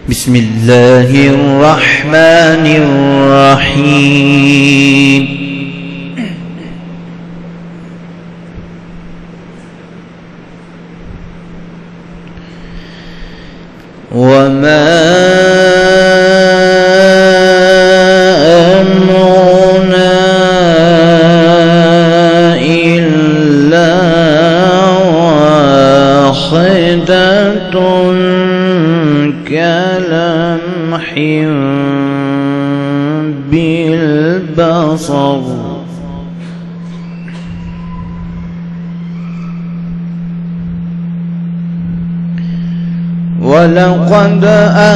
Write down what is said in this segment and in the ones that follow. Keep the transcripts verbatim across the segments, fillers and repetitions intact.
بسم الله الرحمن الرحيم. وما أمرنا إلا واحدة كلمح بالبصر ولقد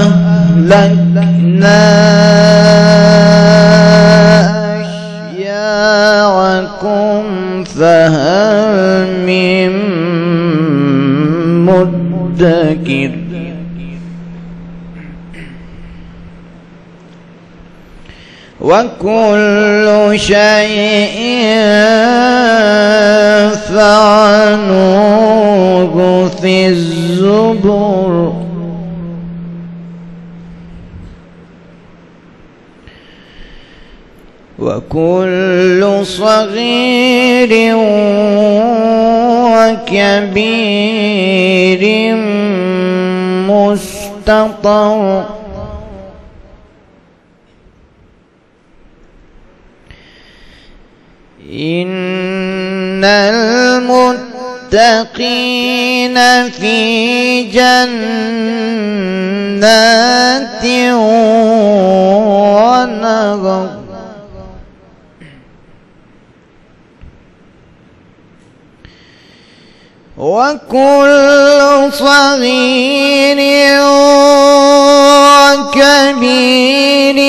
أهلكنا أشياعكم فهل من مدكر وكل شيء فعلوه في الزبر وكل صغير وكبير مستطر إن المتقين في جنات ونهر وكل صغير وكبير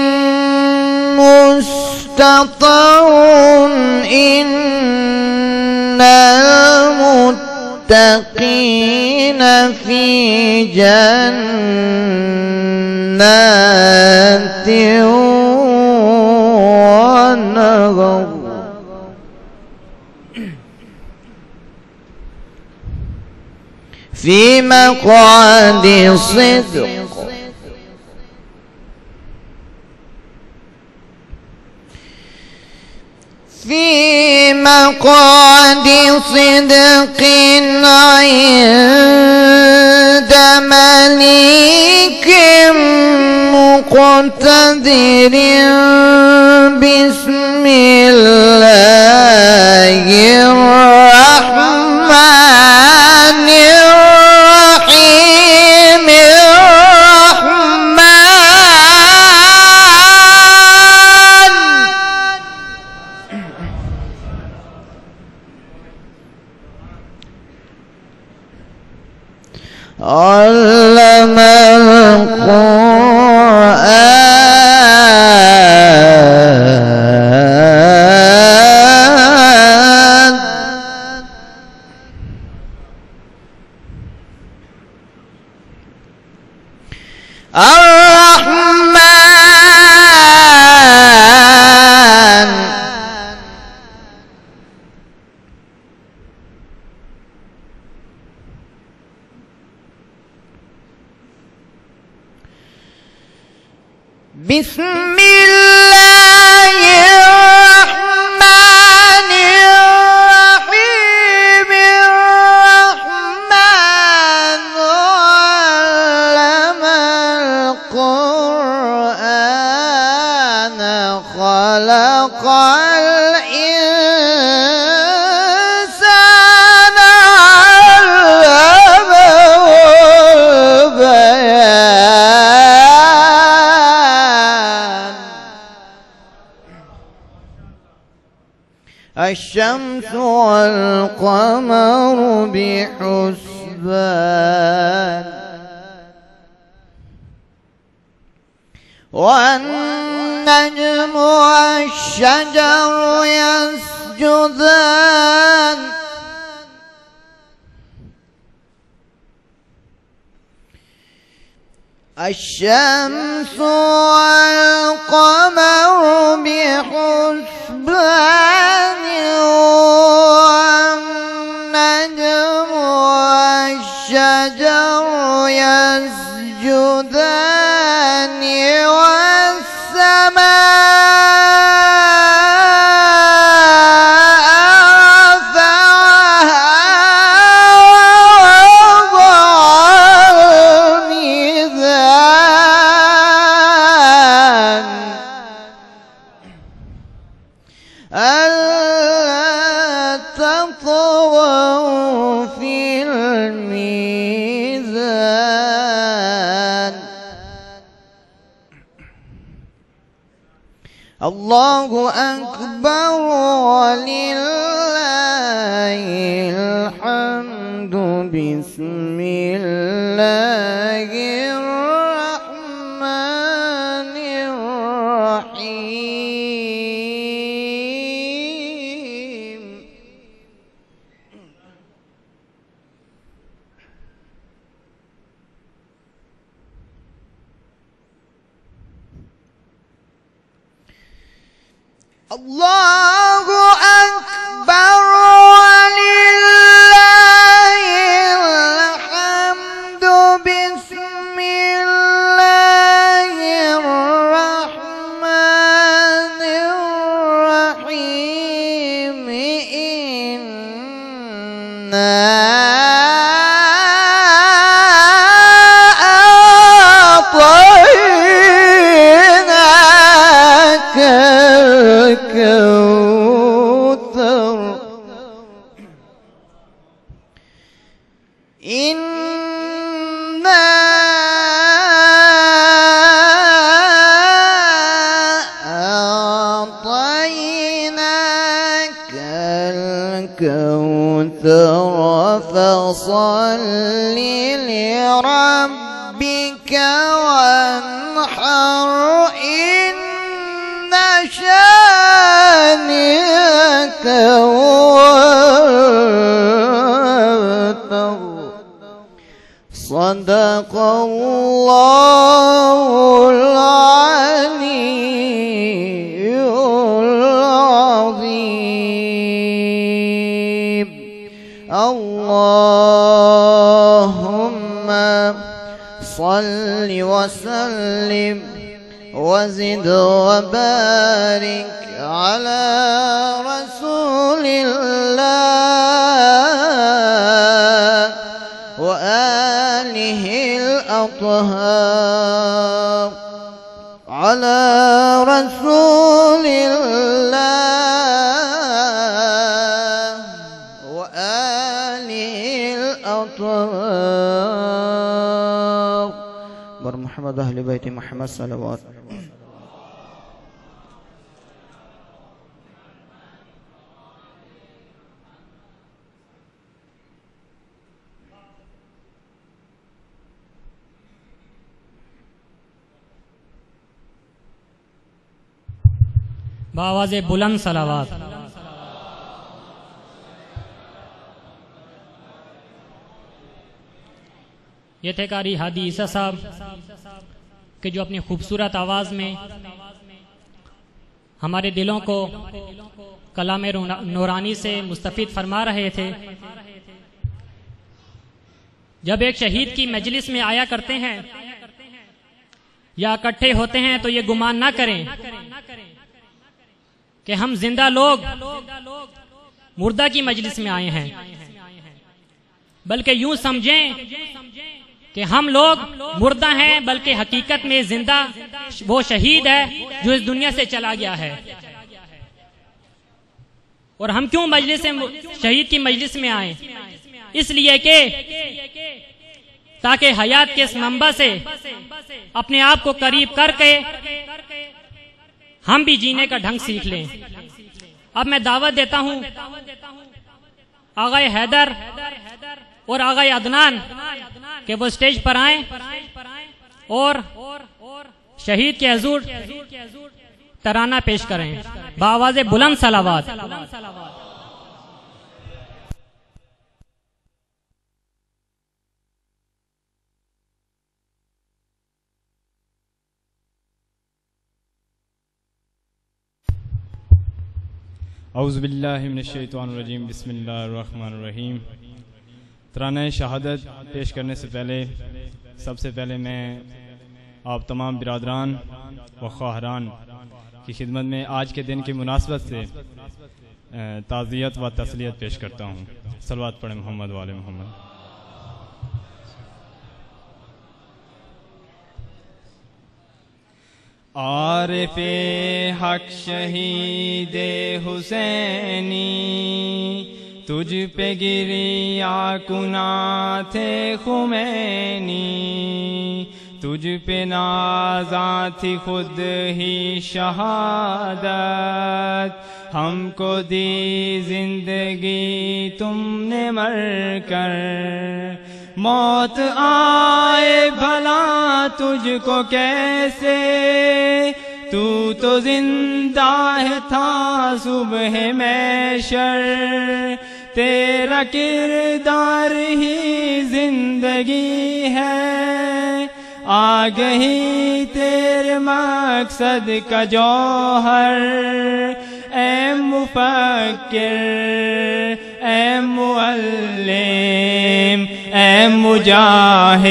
مستطر إن المتقين في جنات ونهر في مقعد صدق في مقعد صدق عند مليك مقتدر بسم الله الرحمن الرحيم الرحمن علم القرآن الرحمن بسم الله الرحمن الرحيم الرحمن علم القرآن خلق الإنسان علمه البيان الشمس والقمر بحسبان والنجم والشجر يسجدان الشمس والقمر بحسبان والنجم والشجر يسجدان يسجدان والسماء الله أكبر ولله الحمد بسم الله الرحمن الرحيم. الله أكبر ولله الحمد بسم الله الرحمن الرحيم. إنا أعطيناك الكوثر. إنا أعطيناك الكوثر فصل لربك وانحر. إن شانئك هو الأبتر. صدق الله العلي العظيم. اللهم صل وسلم وزد وبارك على رسول الله وآله الأطهار. على رسول الله وآله الأطهار. بر محمد أهل بيت محمد صلوات. بآواز بلند صلوات. یہ تھے قاری ہادی عیسیٰ صاحب کہ جو اپنی خوبصورت آواز میں ہمارے دلوں کو کلام نورانی سے مستفید فرما رہے تھے. جب ایک شہید کی مجلس میں آیا کرتے ہیں یا اکٹھے ہوتے ہیں تو یہ گمان نہ کریں کہ ہم زندہ لوگ مردہ کی مجلس میں آئے ہیں، بلکہ یوں سمجھیں کہ ہم لوگ مردہ ہیں، بلکہ حقیقت میں زندہ وہ شہید ہے جو اس دنیا سے چلا گیا ہے. اور ہم کیوں مجلس شہید کی مجلس میں آئیں؟ اس لیے کہ تاکہ حیات کے اس منبع سے اپنے آپ کو قریب کر کے ہم بھی جینے کا ڈھنگ سیکھ لیں. اب میں دعوت دیتا ہوں آغا حیدر اور آغا عدنان کہ وہ سٹیج پر آئیں اور شہید کے حضور ترانہ پیش کریں بآواز بلند صلوات. اعوذ باللہ من الشیطان الرجیم. بسم اللہ الرحمن الرحیم. ترانہ شہادت پیش کرنے سے پہلے سب سے پہلے میں آپ تمام برادران و خواہران کی خدمت میں آج کے دن کی مناسبت سے تعزیت و تسلیت پیش کرتا ہوں. صلوات پڑھیں محمد وآل محمد. عارف حق شہید حسینی تجھ پہ گریا کنا تھے خمینی، تجھ پہ نازاں تھی خود ہی شہادت، ہم کو دی زندگی تم نے مر کر، موت آئے بھلا تجھ کو کیسے، تو تو زندہ تھا صبح محشر، تیرا کردار ہی زندگی ہے، آ گئی تیرے مقصد کا جوہر، اے مفکر اے معلم اے مجاہد،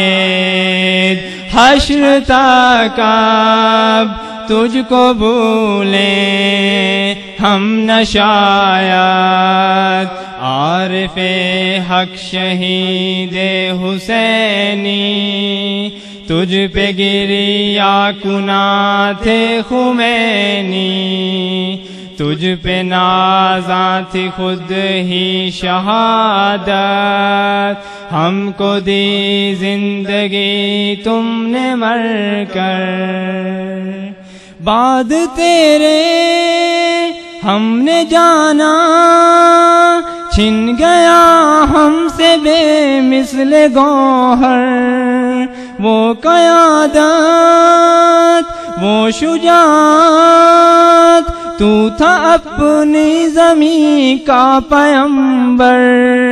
حشر تک اب تجھ کو بھولیں ہم نہ شاید، عارف حق شہید حسینی تجھ پہ گریا کنا تھے خمینی، تجھ پہ نازاں تھی خود ہی شہادت، ہم کو دی زندگی تم نے مر کر، بعد تیرے ہم نے جانا چھن گیا ہم سے بے مثل گوہر، وہ قیادت وہ شجاعت، تو تھا اپنی زمین کا پیمبر،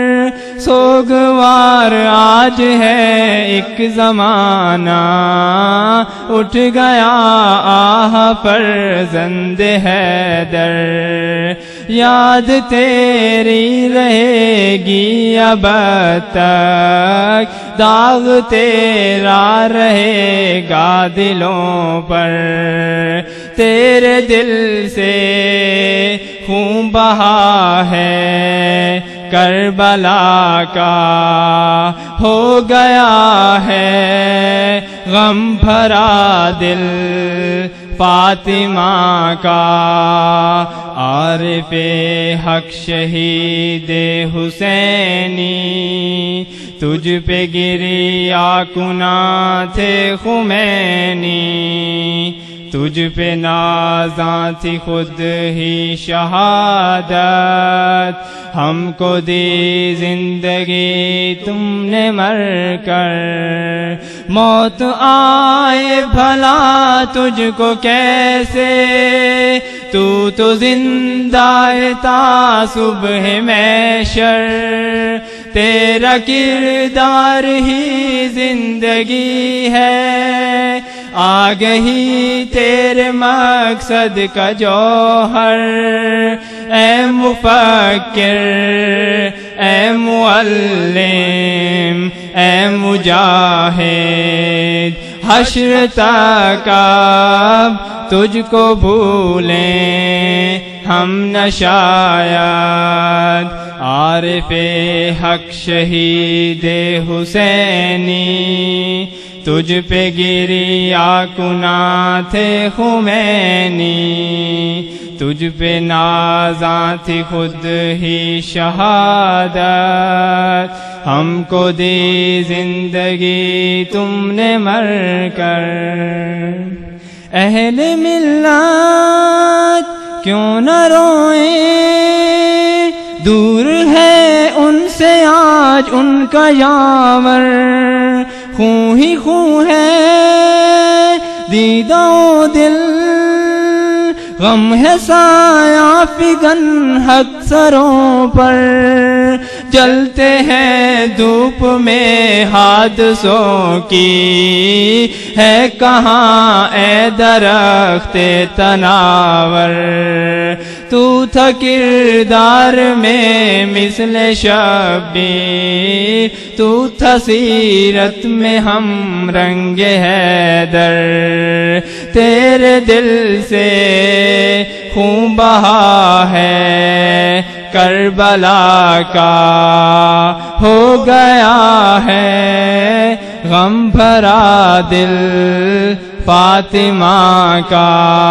سوگوار آج ہے ایک زمانہ، اٹھ گیا آہ فرزند حیدر، یاد تیری رہے گی اب تک، داغ تیرا رہے گا دلوں پر، تیرے دل سے خون بہا ہے کربلا کا، ہو گیا ہے غم بھرا دل فاطمہ کا، عارف حق شہید حسینی تجھ پہ گریا کنا تھے خمینی، تجھ پہ نازاں تھی خود ہی شہادت، ہم کو دی زندگی تم نے مر کر، موت آئے بھلا تجھ کو کیسے، تو تو زندہ تھا صبح محشر، تیرا کردار ہی زندگی ہے، آ گئی تیرے مقصد کا جوہر، اے مفکر اے معلم اے مجاہد، حشر تک اب تجھ کو بھولیں ہم نہ شاید، عارف حق شہید حسینی تجھ پہ گریا کنا تھے خمینی، تجھ پہ نازاں تھی خود ہی شہادت، ہم کو دی زندگی تم نے مر کر، اہل ملت کیوں نہ روئیں، دور ہے ان سے آج ان کا یاور، خون ہی خون ہے دیدہ و دل، غم ہے سایہ فگن حق سروں پر، جلتے ہیں دھوپ میں حادثوں کی، ہے کہاں اے درخت تناور؟ تو تھا کردار میں مثل شبیر، تو تھا سیرت میں ہم رنگ حیدر، تیرے دل سے خون بہا ہے کربلا کا، ہو گیا ہے غم بھرا دل فاطمہ کا۔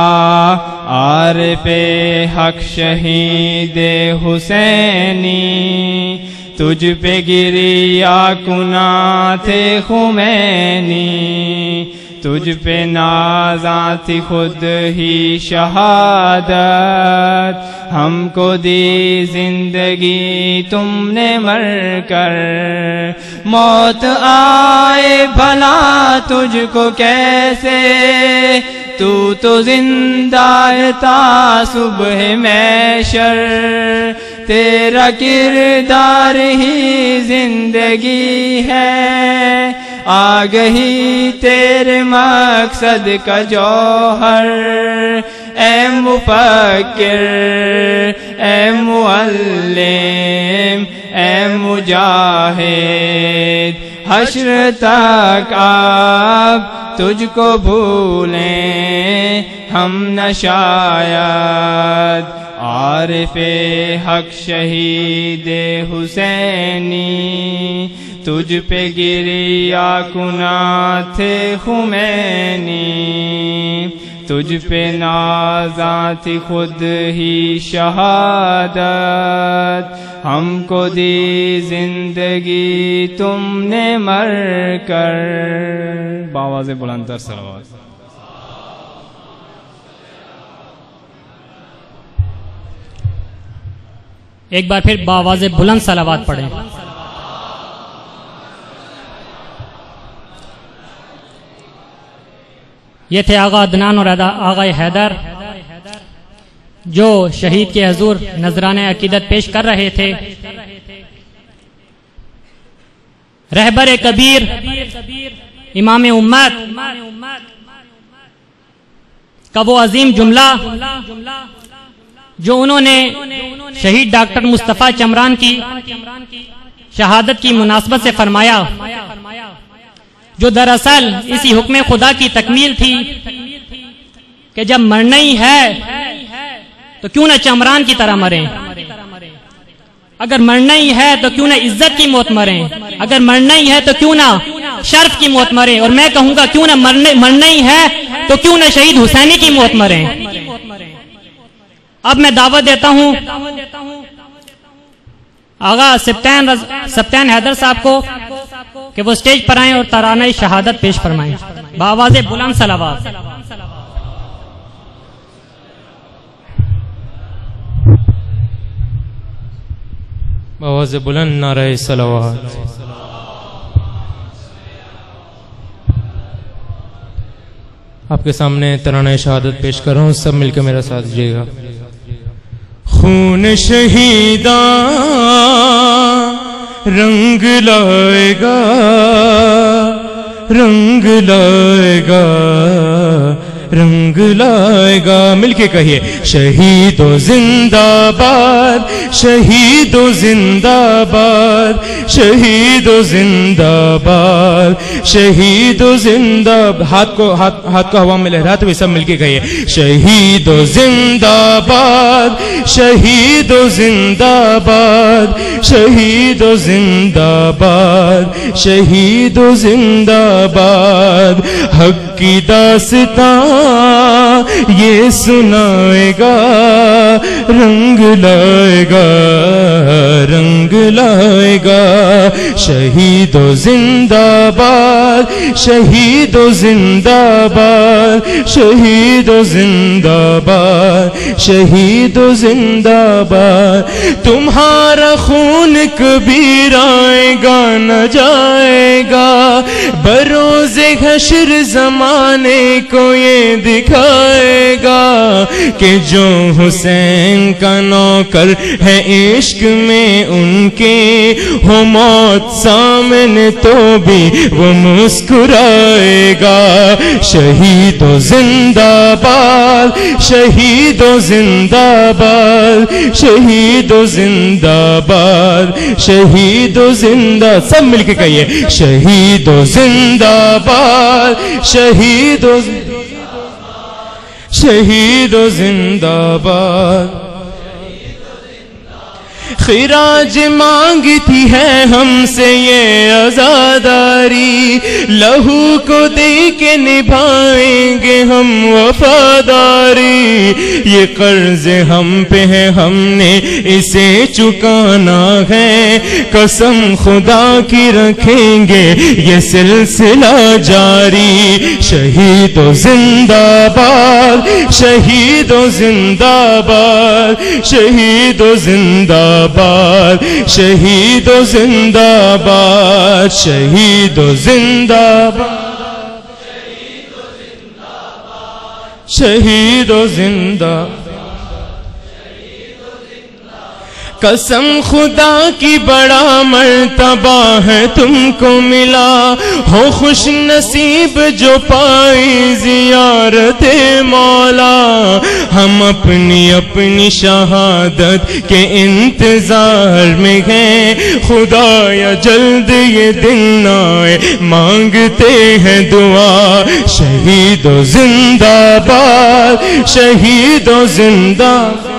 عارف حق شہید حسینی، تجھ پہ گریا کنا تھے خمینی، تجھ پہ نازاں تھی خود ہی شہادت، ہم کو دی زندگی تم نے مر کر، موت آئے بھلا تجھ کو کیسے، تو تو زندہ تھا صبح محشر، تیرا کردار ہی زندگی ہے، آ گئی تیرے مقصد کا جوہر، اے مفکر اے معلم اے مجاہد، حشر تک اب تجھ کو بھولیں ہم نہ شاید، عارف حق شہید حسینی، تجھ پہ گریا کنا تھے خمینی، تجھ پہ نازاں تھی خود ہی شہادت، ہم کو دی زندگی تم نے مر کر۔ باواز بلند تر صلوات۔ ایک بار پھر باواز بلند صلوات پڑھیں۔ یہ تھے آغا عدنان اور آغا حیدر جو شہید کے حضور نذرانہ عقیدت پیش کر رہے تھے۔ رہبر کبیر امام امت کا وہ عظیم جملہ جو انہوں نے شہید ڈاکٹر مصطفیٰ چمران کی شہادت کی مناسبت سے فرمایا، جو دراصل اسی حکم خدا کی تکمیل تھی کہ جب مرنا ہی ہے تو کیوں نہ چمران کی طرح مریں، اگر مرنا ہی ہے تو کیوں نہ عزت کی موت مریں، اگر مرنا ہی ہے تو کیوں نہ شرف کی موت مریں، اور میں کہوں گا کیوں نہ مرنا ہی ہے تو کیوں نہ شہید حسینی کی موت مریں۔ اب میں دعوت دیتا ہوں آغا سبطین سبطین حیدر صاحب کو کہ وہ سٹیج پر آئیں اور ترانہ شہادت پیش فرمائیں بآواز بلند صلوات۔ بآواز بلند نعرہ صلوات۔ آپ کے سامنے ترانہ شہادت پیش کر رہا ہوں، سب مل کے میرا ساتھ دیجیے گا۔ خون شہیداں رنگ لائے گا، رنگ لائے گا، رنگ لائے گا، مل کے کہیے شہید و زندہ باد، شہید و زندہ باد، شہید و زندہ باد، شہید و زندہ باد۔ ہاتھ کو ہاتھ ہاتھ کو ہوا میں لہراتے ہوئے سب مل کے کہیے شہید و زندہ باد، شہید و زندہ باد، شہید و زندہ باد، شہید و زندہ باد۔ حق کی داستاں یہ سنائے گا، رنگ لائے گا، رنگ لائے گا، شہید و زندہ باد، شہید و زندہ باد، شہید و زندہ باد، شہید و زندہ باد۔ تمہارا خون کبھی آئے گا نہ جائے گا، بروز حشر زمانے کو یہ دکھا مسکرائے گا کہ جو حسین کا نوکر ہے عشق میں ان کے، ہو موت سامنے تو بھی وہ مسکرائے گا۔ شہید و زندہ باد، شہید و زندہ باد، شہید و زندہ باد، شہید و زندہ، سب مل کے کہیے شہید و زندہ باد، شہید و شہید و زندہ باد۔ خراج مانگتی ہے ہم سے یہ عزاداری، لہو کو دے کے نبھائیں گے ہم وفاداری، یہ قرض ہم پہ ہے ہم نے اسے چکانا ہے، قسم خدا کی رکھیں گے یہ سلسلہ جاری۔ شہید و زندہ باد، شہید و زندہ باد، شہید و زندہ باد، شہید و زندہ باد، شہید و زندہ باد، شہید و زندہ۔ قسم خدا کی بڑا مرتبہ ہے تم کو ملا، ہو خوش نصیب جو پائی زیارت مولا، ہم اپنی اپنی شہادت کے انتظار میں ہیں، خدایا جلد یہ دن آئے مانگتے ہیں دعا۔ شہید و زندہ باد، شہید و زندہ،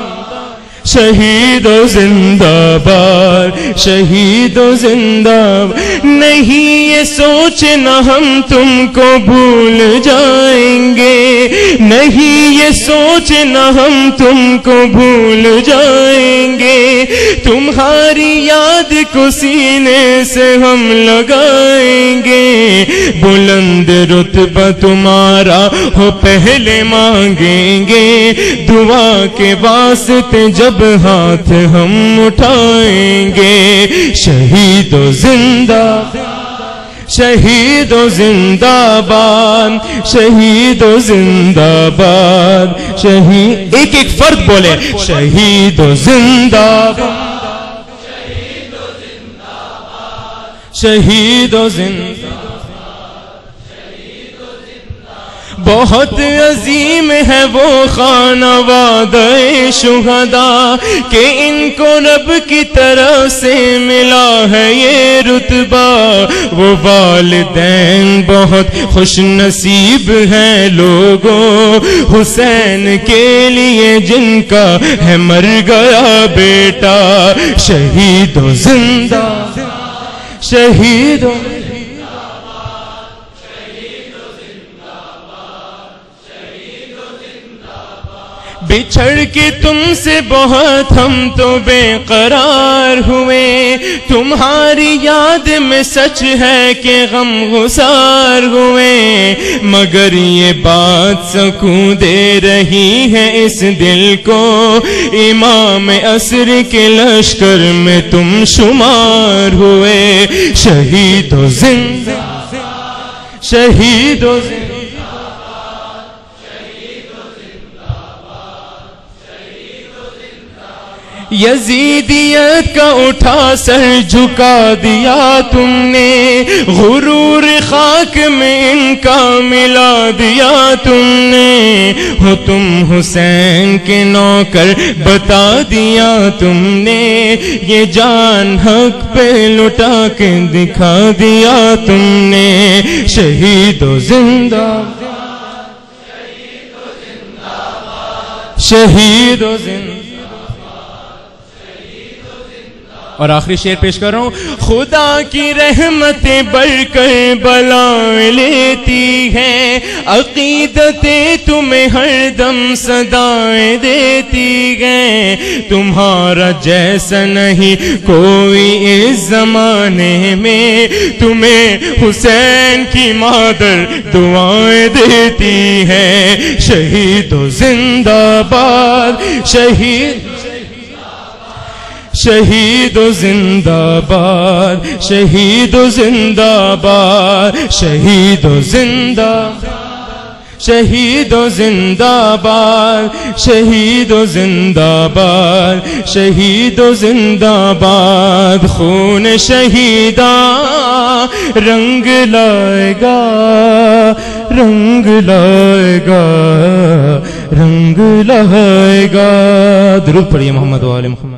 شہید و زندہ باد، شہید و زندہ باد۔ نہیں یہ سوچنا ہم تم کو بھول جائیں گے، نہیں یہ سوچنا ہم تم کو بھول جائیں گے، تمہاری یاد کو سینے سے ہم لگائیں گے، بلند رتبہ تمہارا ہو پہلے مانگیں گے، دعا کے واسطے جب ہاتھ ہم اٹھائیں گے۔ شہید و زندہ، شہید و زندہ باد، شہید و زندہ باد، شہید، ایک ایک فرد بولے شہید و زندہ باد، شہید و زندہ۔ بہت عظیم ہے وہ خانوادہ شہداء کہ ان کو رب کی طرف سے ملا ہے یہ رتبہ، وہ والدین بہت خوش نصیب ہیں لوگوں، حسین کے لیے جن کا ہے مر گیا بیٹا۔ شہید و زندہ، شہید و بچھڑ کے تم سے بہت ہم تو بے قرار ہوئے، تمہاری یاد میں سچ ہے کہ غم گسار ہوئے، مگر یہ بات سکون دے رہی ہے اس دل کو، امام عصر کے لشکر میں تم شمار ہوئے۔ شہید و زندہ، شہید و زندہ، یزیدیت کا اٹھا سر جھکا دیا تم نے، غرور خاک میں ان کا ملا دیا تم نے، ہو تم حسین کے نوکر بتا دیا تم نے، یہ جان حق پہ لٹا کے دکھا دیا تم نے۔ شہید و زندہ، شہید و زندہ۔ اور آخری شعر پیش کر رہا ہوں۔ خدا کی رحمتیں بڑھ کر بلائیں لیتی ہیں، عقیدتیں تمہیں ہر دم صدائیں دیتی ہیں، تمہارا جیسا نہیں کوئی اس زمانے میں، تمہیں حسین کی مادر دعائیں دیتی ہے۔ شہید و زندہ باد، شہید شہید و زندہ باد، شہید و زندہ باد، شہید و زندہ، شہید و زندہ باد شہید و زندہ باد شہید و زندہ باد خون شہیداں رنگ لائے گا رنگ لائے گا رنگ لائے گا درود پڑھیے محمد و آل محمد